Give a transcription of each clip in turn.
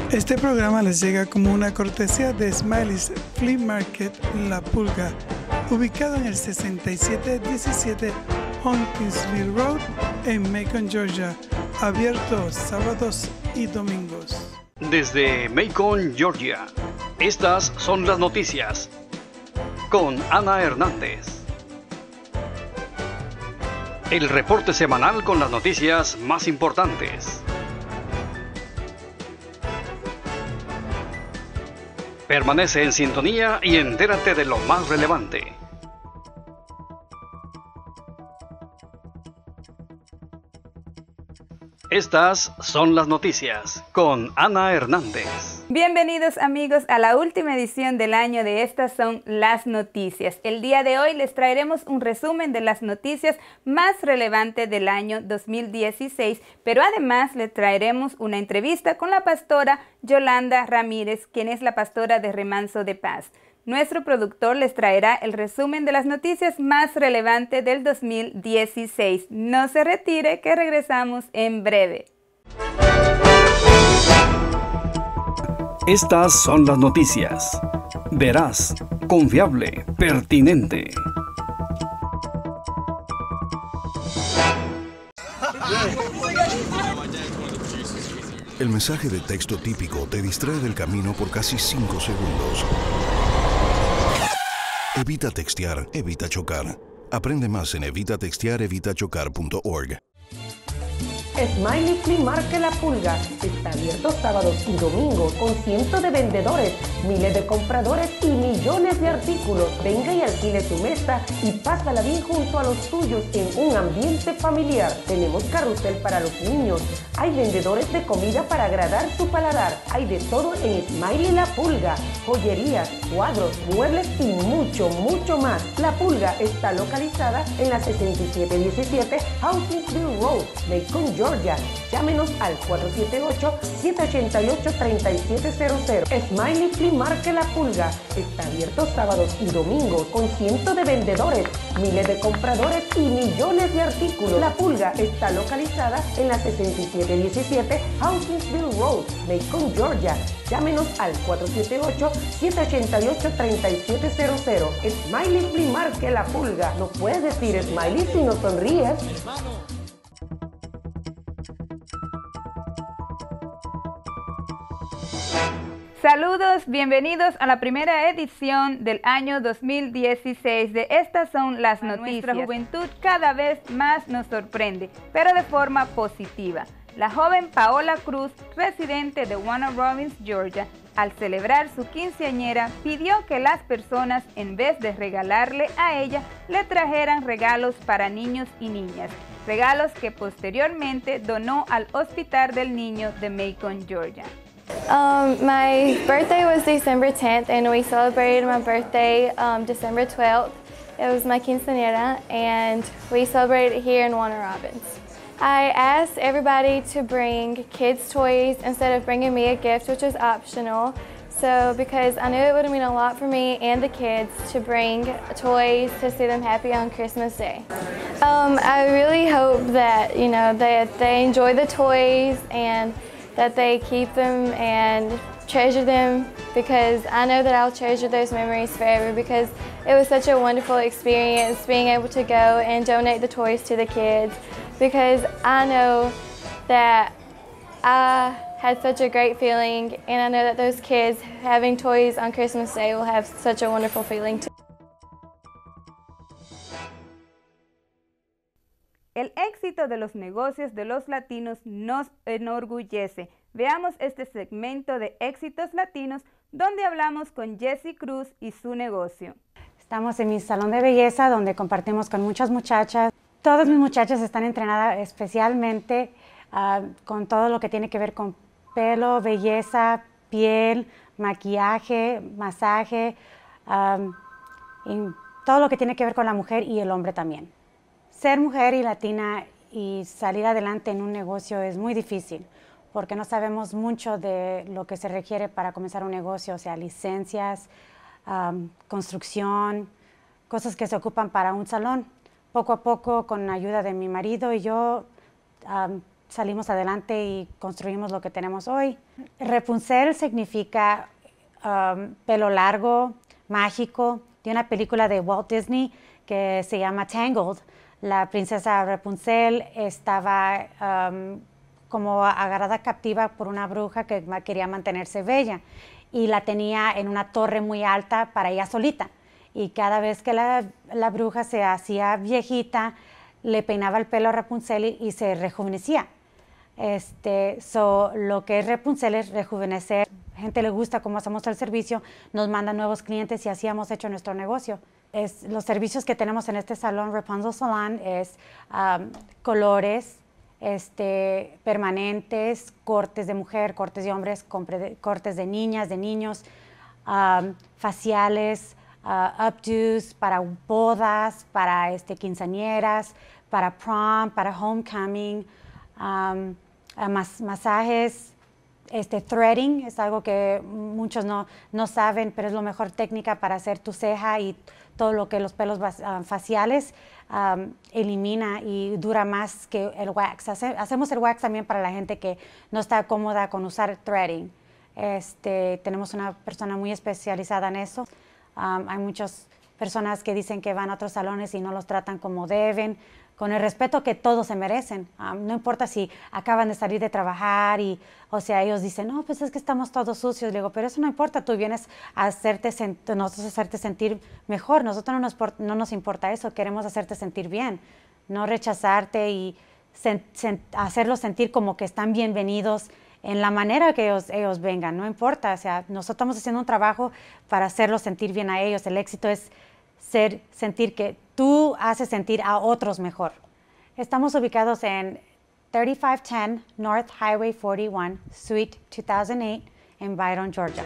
Este programa les llega como una cortesía de Smiley's Flea Market La Pulga, ubicado en el 6717 Hunkinsville Road en Macon, Georgia, abierto sábados y domingos. Desde Macon, Georgia, estas son las noticias con Ana Hernández. El reporte semanal con las noticias más importantes. Permanece en sintonía y entérate de lo más relevante. Estas son las noticias con Ana Hernández. Bienvenidos amigos a la última edición del año de Estas son las noticias. El día de hoy les traeremos un resumen de las noticias más relevantes del año 2016, pero además les traeremos una entrevista con la pastora Yolanda Ramírez, quien es la pastora de Remanso de Paz. Nuestro productor les traerá el resumen de las noticias más relevantes del 2016. No se retire, que regresamos en breve. Estas son las noticias. Veraz, confiable, pertinente. El mensaje de texto típico te distrae del camino por casi 5 segundos. Evita textear, evita chocar. Aprende más en evitatextearevitachocar.org. Smiley Flea Market La Pulga está abierto sábados y domingos con cientos de vendedores, miles de compradores y millones de artículos. Venga y alquile tu mesa y pásala bien junto a los tuyos en un ambiente familiar. Tenemos carrusel para los niños, hay vendedores de comida para agradar su paladar. Hay de todo en Smiley La Pulga, joyerías, cuadros, muebles y mucho, mucho más. La Pulga está localizada en la 6717 Hunkinsville Road, Macon, Georgia. Llámenos al 478-788-3700. Smiley Flea Market La Pulga está abierto sábados y domingos con cientos de vendedores, miles de compradores y millones de artículos. La Pulga está localizada en la 6717 Hunkinsville Road, Macon, Georgia. Llámenos al 478-788-3700. Smiley Flea Market La Pulga. No puedes decir Smiley si no sonríes. Saludos, bienvenidos a la primera edición del año 2016 de Estas son las noticias. Nuestra juventud cada vez más nos sorprende, pero de forma positiva. La joven Paola Cruz, residente de Warner Robins, Georgia, al celebrar su quinceañera, pidió que las personas, en vez de regalarle a ella, le trajeran regalos para niños y niñas. Regalos que posteriormente donó al Hospital del Niño de Macon, Georgia. My birthday was December 10th, and we celebrated my birthday December 12th. It was my quinceañera, and we celebrated here in Warner Robins. I asked everybody to bring kids' toys instead of bringing me a gift, which was optional. So, because I knew it would mean a lot for me and the kids to bring toys to see them happy on Christmas Day. I really hope that, that they enjoy the toys and that they keep them and treasure them, because I know that I'll treasure those memories forever, because it was such a wonderful experience being able to go and donate the toys to the kids, because I know that I had such a great feeling, and I know that those kids having toys on Christmas Day will have such a wonderful feeling too. El éxito de los negocios de los latinos nos enorgullece. Veamos este segmento de Éxitos Latinos, donde hablamos con Jessie Cruz y su negocio. Estamos en mi salón de belleza, donde compartimos con muchas muchachas. Todas mis muchachas están entrenadas especialmente con todo lo que tiene que ver con pelo, belleza, piel, maquillaje, masaje, y todo lo que tiene que ver con la mujer y el hombre también. Ser mujer y latina y salir adelante en un negocio es muy difícil, porque no sabemos mucho de lo que se requiere para comenzar un negocio, o sea, licencias, construcción, cosas que se ocupan para un salón. Poco a poco, con ayuda de mi marido y yo, salimos adelante y construimos lo que tenemos hoy. Rapunzel significa pelo largo, mágico, de una película de Walt Disney que se llama Tangled. La princesa Rapunzel estaba como agarrada captiva por una bruja que quería mantenerse bella y la tenía en una torre muy alta para ella solita. Y cada vez que la bruja se hacía viejita, le peinaba el pelo a Rapunzel y se rejuvenecía. Lo que es Rapunzel es rejuvenecer. A la gente le gusta cómo hacemos el servicio, nos mandan nuevos clientes y así hemos hecho nuestro negocio. Los servicios que tenemos en este salón, Rapunzel Salon, es colores, permanentes, cortes de mujer, cortes de hombres, cortes de niñas, de niños, faciales, updos para bodas, para quinceañeras, para prom, para homecoming, masajes, threading es algo que muchos no saben, pero es la mejor técnica para hacer tu ceja y todo lo que los pelos faciales elimina y dura más que el wax. Hacemos el wax también para la gente que no está cómoda con usar threading. Tenemos una persona muy especializada en eso. Hay muchas personas que dicen que van a otros salones y no los tratan como deben, con el respeto que todos se merecen. No importa si acaban de salir de trabajar y, ellos dicen, no, pues es que estamos todos sucios. Le digo, pero eso no importa, tú vienes a hacerte sentir mejor. Nosotros no nos importa eso, queremos hacerte sentir bien, no rechazarte y hacerlos sentir como que están bienvenidos en la manera que ellos vengan, no importa. Nosotros estamos haciendo un trabajo para hacerlos sentir bien a ellos. El éxito es sentir que tú haces sentir a otros mejor. Estamos ubicados en 3510 North Highway 41, Suite 2008, en Byron, Georgia.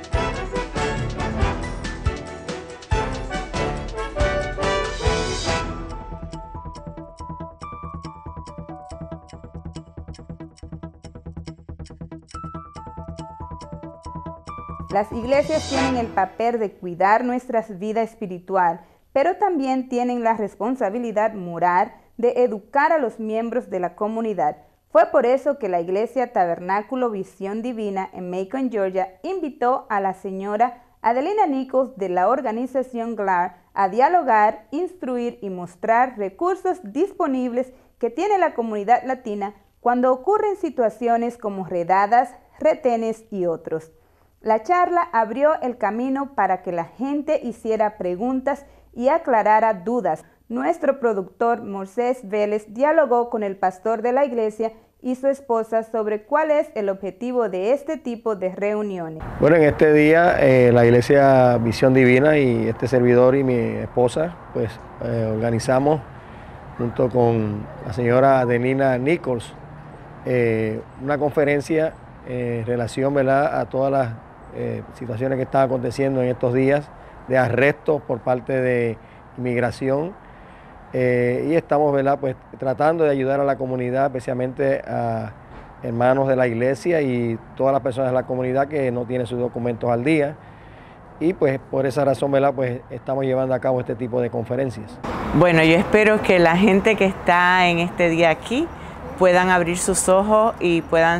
Las iglesias tienen el papel de cuidar nuestra vida espiritual, pero también tienen la responsabilidad moral de educar a los miembros de la comunidad. Fue por eso que la iglesia Tabernáculo Visión Divina en Macon, Georgia, invitó a la señora Adelina Nichols de la organización GLAR a dialogar, instruir y mostrar recursos disponibles que tiene la comunidad latina cuando ocurren situaciones como redadas, retenes y otros. La charla abrió el camino para que la gente hiciera preguntas y aclarara dudas. Nuestro productor Moisés Vélez dialogó con el pastor de la iglesia y su esposa sobre cuál es el objetivo de este tipo de reuniones. Bueno, en este día la iglesia Visión Divina y este servidor y mi esposa pues organizamos junto con la señora Adelina Nichols una conferencia en relación, ¿verdad?, a todas las situaciones que están aconteciendo en estos días de arrestos por parte de inmigración y estamos, ¿verdad?, pues tratando de ayudar a la comunidad, especialmente a hermanos de la iglesia y todas las personas de la comunidad que no tienen sus documentos al día, y pues por esa razón, ¿verdad?, pues estamos llevando a cabo este tipo de conferencias. Bueno, yo espero que la gente que está en este día aquí puedan abrir sus ojos y puedan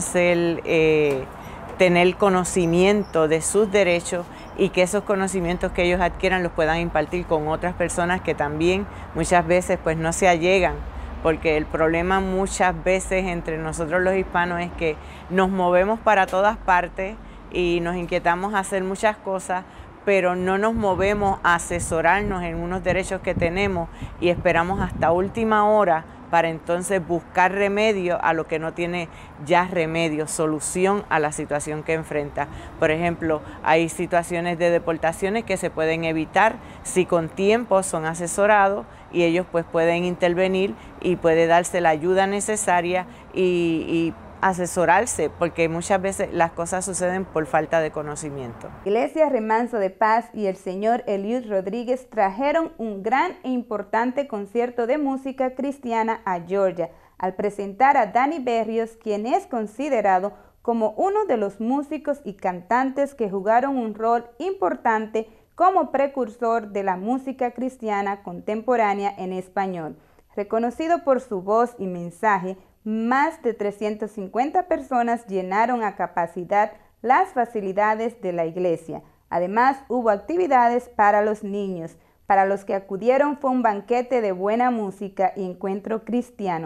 tener conocimiento de sus derechos y que esos conocimientos que ellos adquieran los puedan impartir con otras personas que también muchas veces pues no se allegan, porque el problema muchas veces entre nosotros los hispanos es que nos movemos para todas partes y nos inquietamos a hacer muchas cosas, pero no nos movemos a asesorarnos en unos derechos que tenemos y esperamos hasta última hora para entonces buscar remedio a lo que no tiene ya remedio, solución a la situación que enfrenta. Por ejemplo, hay situaciones de deportaciones que se pueden evitar si con tiempo son asesorados y ellos pues pueden intervenir y puede darse la ayuda necesaria y asesorarse, porque muchas veces las cosas suceden por falta de conocimiento. Iglesia Remanso de Paz y el señor Eliud Rodríguez trajeron un gran e importante concierto de música cristiana a Georgia, al presentar a Danny Berrios, quien es considerado como uno de los músicos y cantantes que jugaron un rol importante como precursor de la música cristiana contemporánea en español. Reconocido por su voz y mensaje, más de 350 personas llenaron a capacidad las facilidades de la iglesia. Además, hubo actividades para los niños. Para los que acudieron fue un banquete de buena música y encuentro cristiano.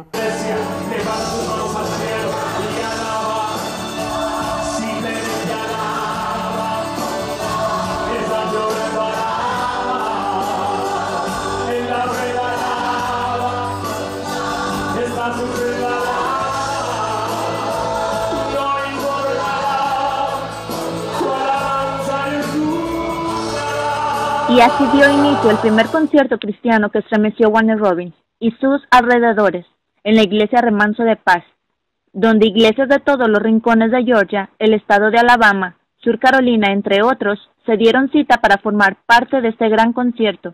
Y así dio inicio el primer concierto cristiano que estremeció Warner Robins y sus alrededores en la iglesia Remanso de Paz, donde iglesias de todos los rincones de Georgia, el estado de Alabama, Sur Carolina, entre otros, se dieron cita para formar parte de este gran concierto.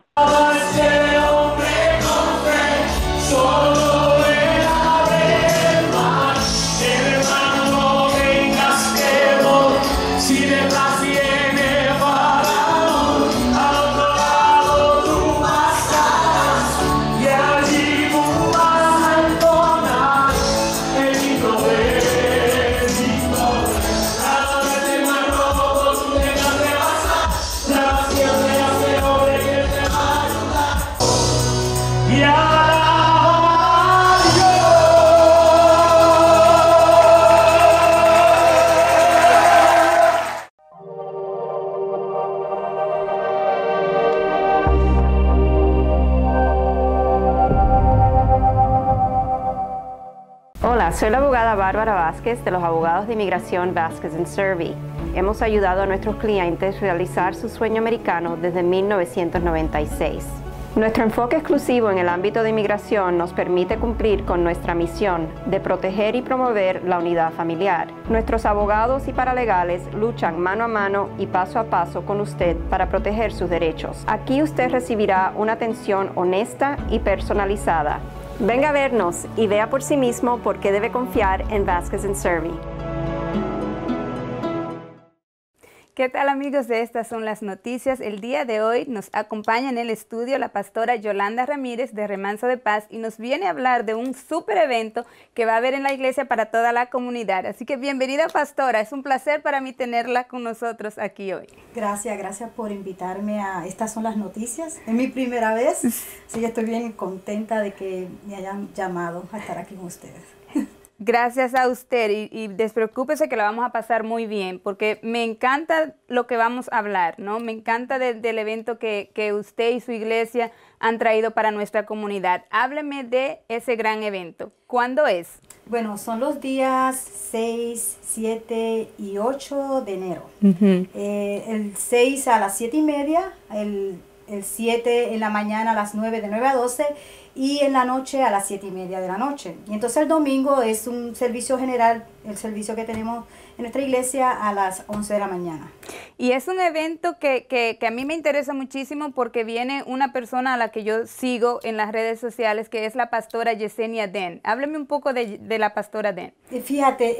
Hola, soy la abogada Bárbara Vázquez de los abogados de inmigración Vázquez & Servi. Hemos ayudado a nuestros clientes a realizar su sueño americano desde 1996. Nuestro enfoque exclusivo en el ámbito de inmigración nos permite cumplir con nuestra misión de proteger y promover la unidad familiar. Nuestros abogados y paralegales luchan mano a mano y paso a paso con usted para proteger sus derechos. Aquí usted recibirá una atención honesta y personalizada. Venga a vernos y vea por sí mismo por qué debe confiar en Vázquez & Servi. ¿Qué tal, amigos de Estas Son las Noticias? El día de hoy nos acompaña en el estudio la pastora Yolanda Ramírez de Remanso de Paz y nos viene a hablar de un súper evento que va a haber en la iglesia para toda la comunidad. Así que bienvenida, pastora. Es un placer para mí tenerla con nosotros aquí hoy. Gracias por invitarme a Estas Son las Noticias. Es mi primera vez, así que estoy bien contenta de que me hayan llamado a estar aquí con ustedes. Gracias a usted y despreocúpese que lo vamos a pasar muy bien porque me encanta lo que vamos a hablar, ¿no? Me encanta del evento que usted y su iglesia han traído para nuestra comunidad. Hábleme de ese gran evento. ¿Cuándo es? Bueno, son los días 6, 7 y 8 de enero. El 6 a las 7:30, el 7 en la mañana a las 9, de 9 a 12 y en la noche a las 7:30 de la noche. Y entonces el domingo es un servicio general, el servicio que tenemos en nuestra iglesia a las 11 de la mañana. Y es un evento que a mí me interesa muchísimo porque viene una persona a la que yo sigo en las redes sociales, que es la pastora Yesenia Den. Hábleme un poco de la pastora Den. Fíjate,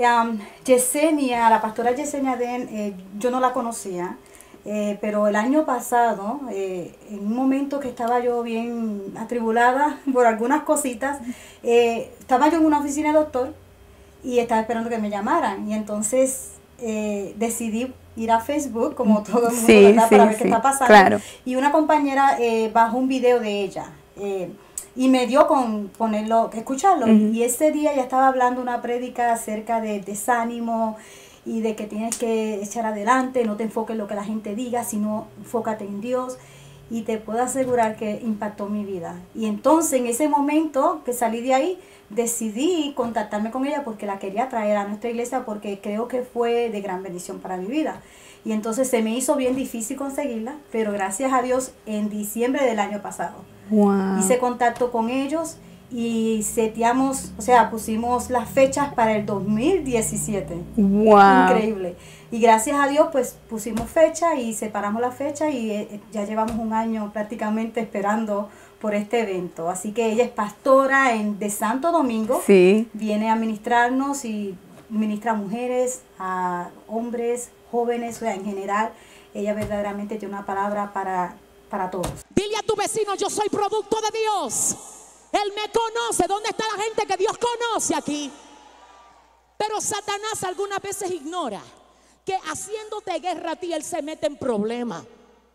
la pastora Yesenia Den, yo no la conocía. Pero el año pasado, en un momento que estaba yo bien atribulada por algunas cositas, estaba yo en una oficina de doctor y estaba esperando que me llamaran. Y entonces decidí ir a Facebook, como todo el mundo, ¿verdad? Para ver qué está pasando. Claro. Y una compañera bajó un video de ella y me dio con escucharlo. Y ese día ella estaba hablando una prédica acerca de desánimo, y de que tienes que echar adelante, no te enfoques en lo que la gente diga, sino enfócate en Dios. Y te puedo asegurar que impactó mi vida. Y entonces en ese momento que salí de ahí, decidí contactarme con ella porque la quería traer a nuestra iglesia porque creo que fue de gran bendición para mi vida. Y entonces se me hizo bien difícil conseguirla, pero gracias a Dios en diciembre del año pasado hice contacto con ellos y seteamos, pusimos las fechas para el 2017. ¡Wow! Increíble. Y gracias a Dios, pues pusimos fecha y separamos la fecha y ya llevamos un año prácticamente esperando por este evento. Así que ella es pastora de Santo Domingo. Sí. Viene a ministrarnos y ministra a mujeres, a hombres, jóvenes, en general. Ella verdaderamente tiene una palabra para todos. Dile a tu vecino, yo soy producto de Dios. Él me conoce. ¿Dónde está la gente que Dios conoce aquí? Pero Satanás algunas veces ignora que haciéndote guerra a ti, él se mete en problemas.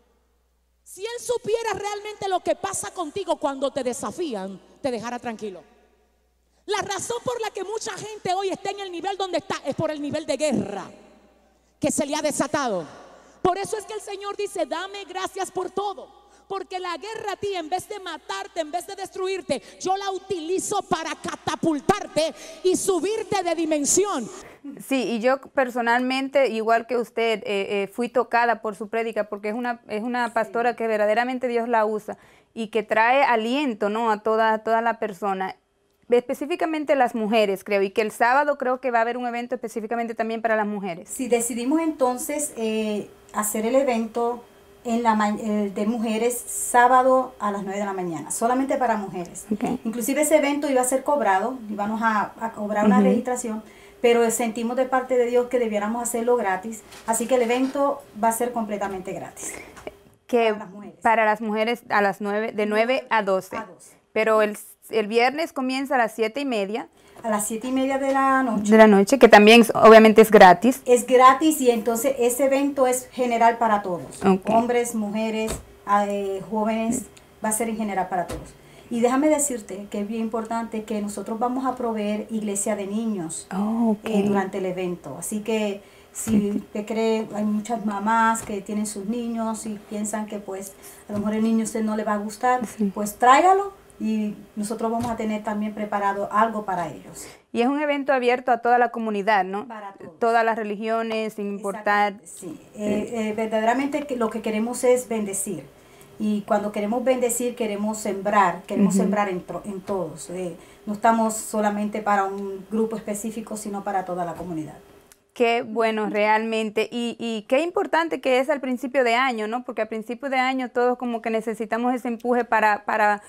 Si él supiera realmente lo que pasa contigo cuando te desafían, te dejara tranquilo. La razón por la que mucha gente hoy está en el nivel donde está es por el nivel de guerra que se le ha desatado. Por eso es que el Señor dice, dame gracias por todo. Porque la guerra a ti, en vez de matarte, en vez de destruirte, yo la utilizo para catapultarte y subirte de dimensión. Sí, y yo personalmente, igual que usted, fui tocada por su prédica, porque es una pastora que verdaderamente Dios la usa y que trae aliento, ¿no?, a toda la persona, específicamente las mujeres, creo, y que el sábado creo que va a haber un evento específicamente también para las mujeres. Sí, decidimos entonces hacer el evento de mujeres sábado a las 9 de la mañana, solamente para mujeres. Okay. Inclusive ese evento iba a ser cobrado, íbamos a cobrar una registración, pero sentimos de parte de Dios que debiéramos hacerlo gratis, así que el evento va a ser completamente gratis. Que para las mujeres a las 9, de 9 a 12. Pero el viernes comienza a las 7:30. A las 7:30 de la noche. De la noche, que también obviamente es gratis. Es gratis y entonces ese evento es general para todos. Okay. Hombres, mujeres, jóvenes, va a ser en general para todos. Y déjame decirte que es bien importante que nosotros vamos a proveer iglesia de niños durante el evento. Así que si te cree, hay muchas mamás que tienen sus niños y piensan que pues a lo mejor el niño a usted no le va a gustar, pues tráigalo. Y nosotros vamos a tener también preparado algo para ellos. Y es un evento abierto a toda la comunidad, ¿no? Para todos. Todas las religiones, sin importar. Sí, verdaderamente lo que queremos es bendecir. Y cuando queremos bendecir, queremos sembrar en todos. No estamos solamente para un grupo específico, sino para toda la comunidad. Qué bueno realmente y qué importante que es al principio de año, ¿no? Porque al principio de año todos como que necesitamos ese empuje para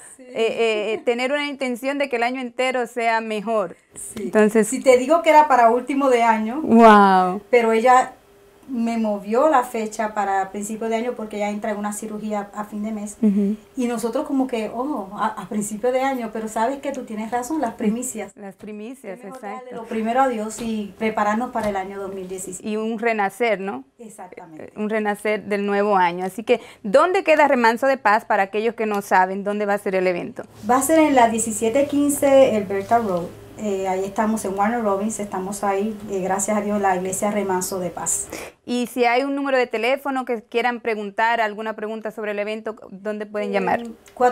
tener una intención de que el año entero sea mejor. Sí. Entonces, si te digo que era para último de año, wow. Pero ella me movió la fecha para principio de año porque ella entra en una cirugía a fin de mes. Y nosotros como que, a principio de año, pero sabes que tú tienes razón, las primicias. Las primicias, exacto. Lo primero a Dios y prepararnos para el año 2016. Y un renacer, ¿no? Exactamente. Un renacer del nuevo año. Así que, ¿dónde queda Remanso de Paz para aquellos que no saben dónde va a ser el evento? Va a ser en la 1715 Alberta Road. Ahí estamos en Warner Robins, estamos ahí, gracias a Dios, la iglesia Remanso de Paz. Y si hay un número de teléfono que quieran preguntar, alguna pregunta sobre el evento, ¿dónde pueden llamar?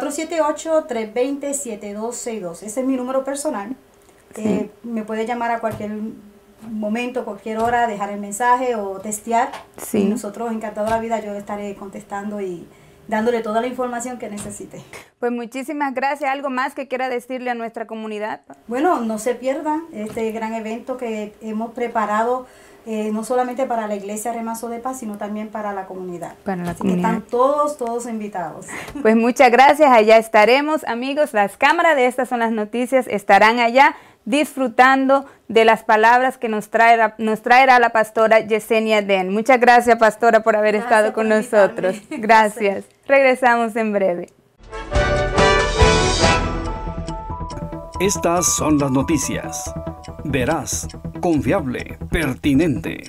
478-320-7262, ese es mi número personal. Sí. Me puede llamar a cualquier momento, cualquier hora, dejar el mensaje o testear. Sí. Y nosotros, encantados de la vida, yo estaré contestando y dándole toda la información que necesite. Pues muchísimas gracias. ¿Algo más que quiera decirle a nuestra comunidad? Bueno, no se pierdan este gran evento que hemos preparado, no solamente para la iglesia Remanso de Paz, sino también para la comunidad. Para la comunidad. Están todos invitados. Pues muchas gracias. Allá estaremos, amigos. Las cámaras de Estas Son las Noticias estarán allá disfrutando de las palabras que nos traerá la pastora Yesenia Den. Muchas gracias, pastora, por haber estado con nosotros. Gracias. Regresamos en breve. Estas son las noticias. Veraz, confiable, pertinente.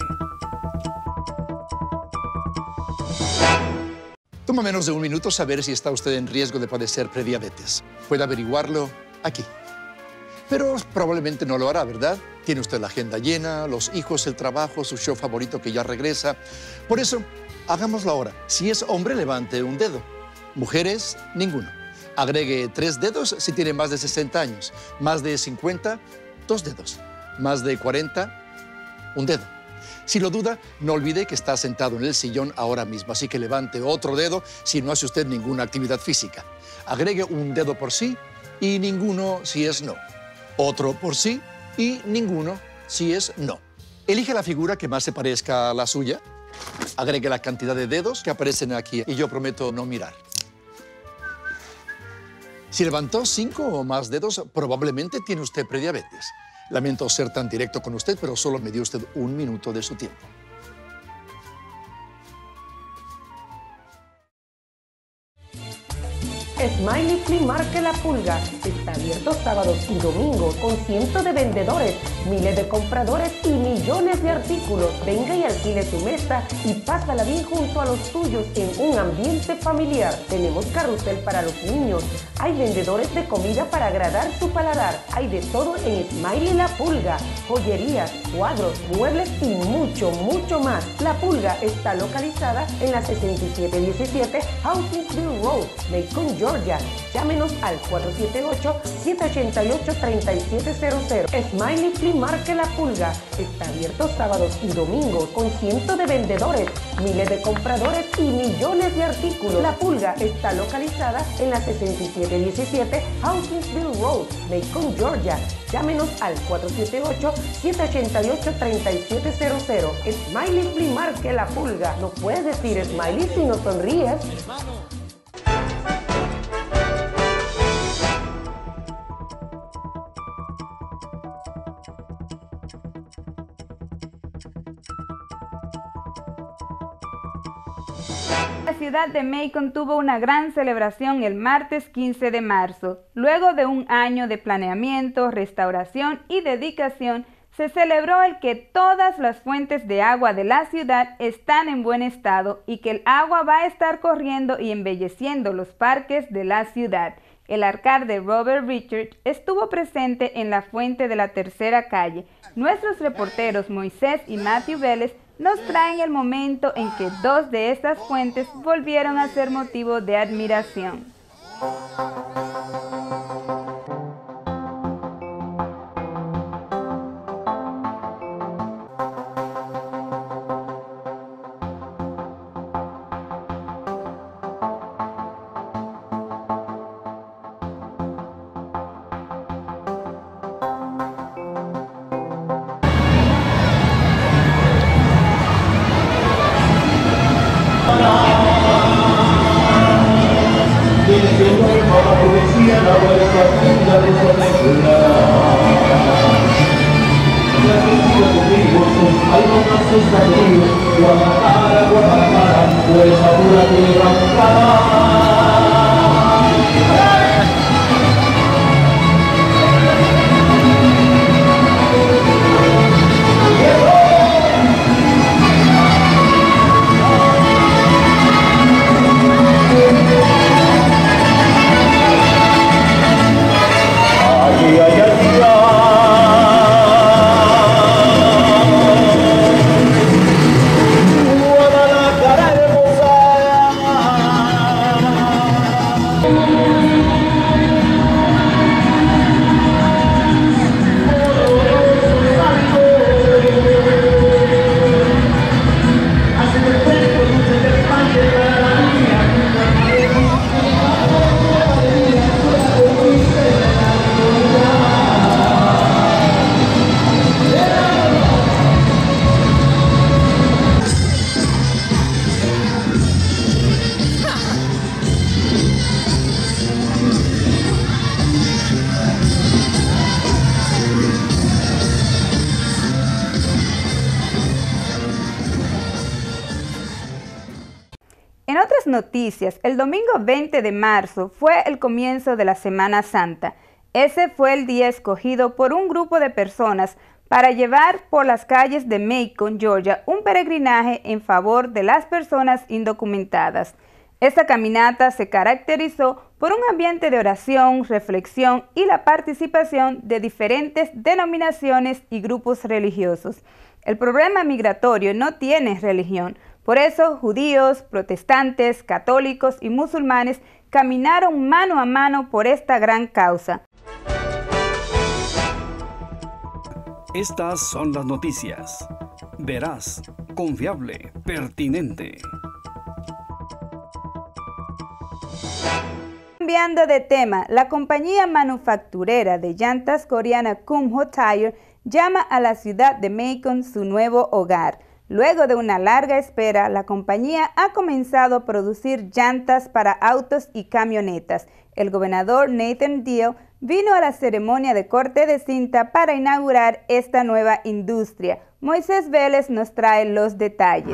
Toma menos de un minuto saber si está usted en riesgo de padecer prediabetes. Puede averiguarlo aquí. Pero probablemente no lo hará, ¿verdad? Tiene usted la agenda llena, los hijos, el trabajo, su show favorito que ya regresa. Por eso, hagámoslo ahora. Si es hombre, levante un dedo. Mujeres, ninguno. Agregue 3 dedos si tiene más de 60 años. Más de 50, 2 dedos. Más de 40, 1 dedo. Si lo duda, no olvide que está sentado en el sillón ahora mismo. Así que levante otro dedo si no hace usted ninguna actividad física. Agregue 1 dedo por sí y ninguno si es no. Otro por sí y ninguno si es no. Elige la figura que más se parezca a la suya. Agregue la cantidad de dedos que aparecen aquí y yo prometo no mirar. Si levantó 5 o más dedos, probablemente tiene usted prediabetes. Lamento ser tan directo con usted, pero solo me dio usted 1 minuto de su tiempo. Smiley Flea Market La Pulga está abierto sábados y domingos con cientos de vendedores, miles de compradores y millones de artículos. Venga y alquile su mesa y pásala bien junto a los tuyos en un ambiente familiar. Tenemos carrusel para los niños. Hay vendedores de comida para agradar su paladar. Hay de todo en Smiley La Pulga. Joyerías, cuadros, muebles y mucho más. La Pulga está localizada en la 6717 Hawkinsville Road, Macon, Georgia. Llámenos al 478-788-3700. Smiley Flea Market La Pulga está abierto sábados y domingos con cientos de vendedores, miles de compradores y millones de artículos. La Pulga está localizada en la 6717 Hawkinsville Road, Macon, Georgia. Llámenos al 478-788-3700. Smiley Flea Market La Pulga. No puedes decir Smiley si no sonríes. La ciudad de Macon tuvo una gran celebración el martes 15 de marzo. Luego de un año de planeamiento, restauración y dedicación, se celebró el que todas las fuentes de agua de la ciudad están en buen estado y que el agua va a estar corriendo y embelleciendo los parques de la ciudad. El alcalde Robert Richards estuvo presente en la fuente de la tercera calle. Nuestros reporteros Moisés y Matthew Vélez nos traen el momento en que dos de estas fuentes volvieron a ser motivo de admiración. Noticias. El domingo 20 de marzo fue el comienzo de la Semana Santa. Ese fue el día escogido por un grupo de personas para llevar por las calles de Macon, Georgia, un peregrinaje en favor de las personas indocumentadas. Esta caminata se caracterizó por un ambiente de oración, reflexión y la participación de diferentes denominaciones y grupos religiosos. El problema migratorio no tiene religión. Por eso, judíos, protestantes, católicos y musulmanes caminaron mano a mano por esta gran causa. Estas son las noticias. Veraz, confiable, pertinente. Cambiando de tema, la compañía manufacturera de llantas coreana Kumho Tire llama a la ciudad de Macon su nuevo hogar. Luego de una larga espera, la compañía ha comenzado a producir llantas para autos y camionetas. El gobernador Nathan Deal vino a la ceremonia de corte de cinta para inaugurar esta nueva industria. Moisés Vélez nos trae los detalles.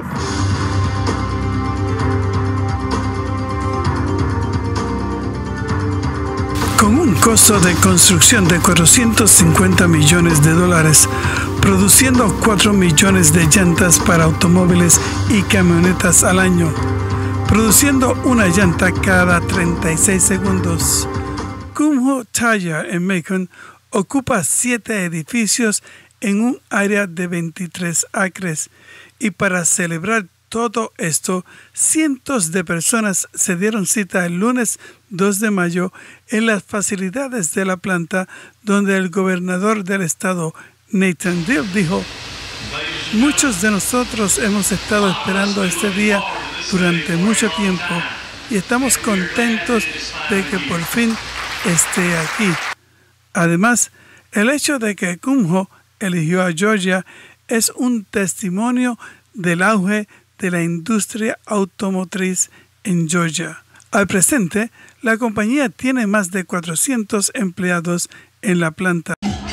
costo de construcción de $450 millones, produciendo 4 millones de llantas para automóviles y camionetas al año, produciendo una llanta cada 36 segundos. Kumho Tire en Macon ocupa 7 edificios en un área de 23 acres, y para celebrar todo esto, cientos de personas se dieron cita el lunes 2 de mayo en las facilidades de la planta, donde el gobernador del estado, Nathan Deal, dijo: muchos de nosotros hemos estado esperando este día durante mucho tiempo y estamos contentos de que por fin esté aquí. Además, el hecho de que Kumho eligió a Georgia es un testimonio del auge de la industria automotriz en Georgia. Al presente, la compañía tiene más de 400 empleados en la planta.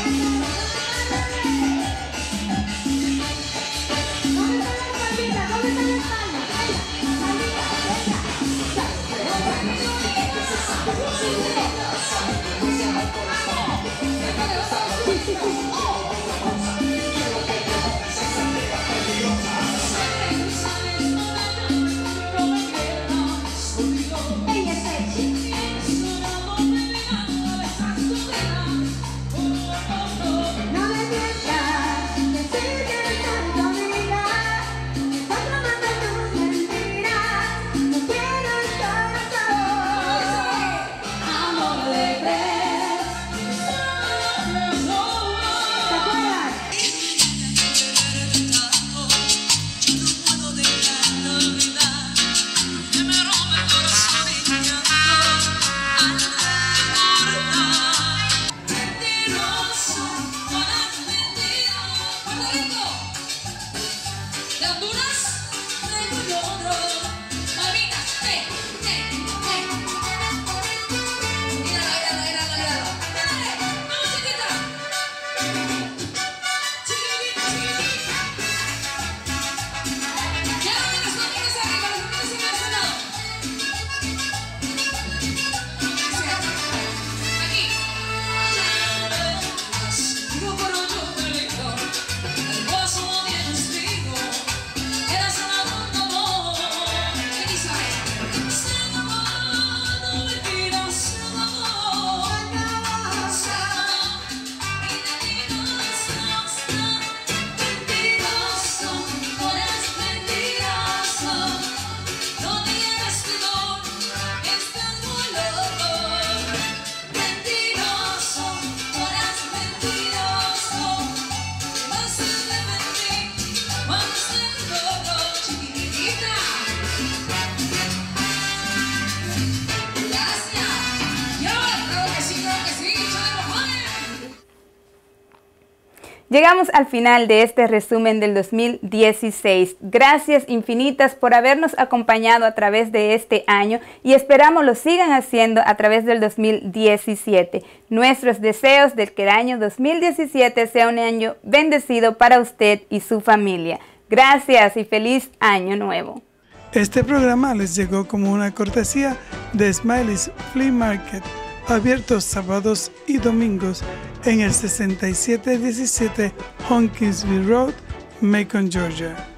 Llegamos al final de este resumen del 2016. Gracias infinitas por habernos acompañado a través de este año y esperamos lo sigan haciendo a través del 2017. Nuestros deseos de que el año 2017 sea un año bendecido para usted y su familia. Gracias y feliz año nuevo. Este programa les llegó como una cortesía de Smiley's Flea Market, abiertos sábados y domingos en el 6717 Hawkinsville Road, Macon, Georgia.